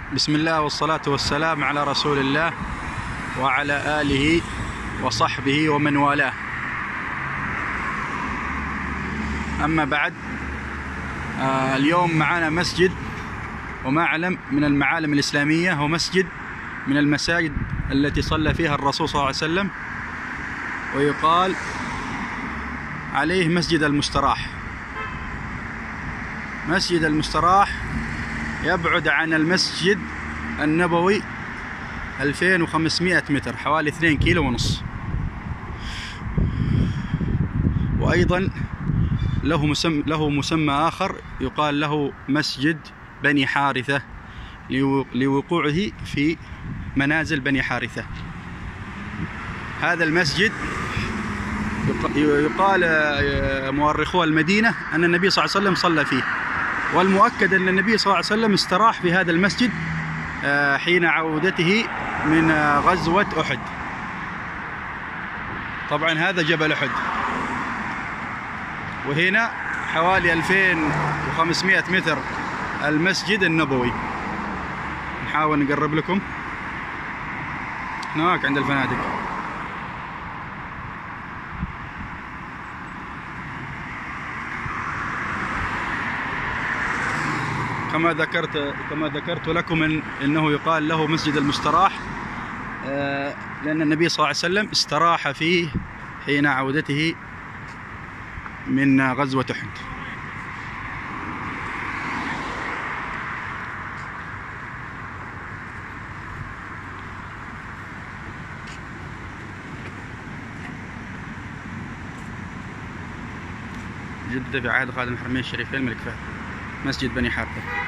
بسم الله والصلاة والسلام على رسول الله وعلى آله وصحبه ومن والاه. أما بعد، اليوم معنا مسجد ومعلم من المعالم الإسلامية، هو مسجد من المساجد التي صلى فيها الرسول صلى الله عليه وسلم، ويقال عليه مسجد المستراح. مسجد المستراح يبعد عن المسجد النبوي 2500 متر، حوالي 2 كيلو ونص. وأيضا له مسمى آخر يقال له مسجد بني حارثة، لوقوعه في منازل بني حارثة. هذا المسجد يقال مؤرخو المدينة أن النبي صلى الله عليه وسلم صلى فيه، والمؤكد أن النبي صلى الله عليه وسلم استراح في هذا المسجد حين عودته من غزوة أحد. طبعا هذا جبل أحد، وهنا حوالي 2500 متر المسجد النبوي. نحاول نقرب لكم، هناك عند الفنادق. كما ذكرت لكم انه يقال له مسجد المستراح، لأن النبي صلى الله عليه وسلم استراح فيه حين عودته من غزوة أحد. جدد في عهد خادم الحرمين الشريفين الملك فهد، مسجد بني حارثة.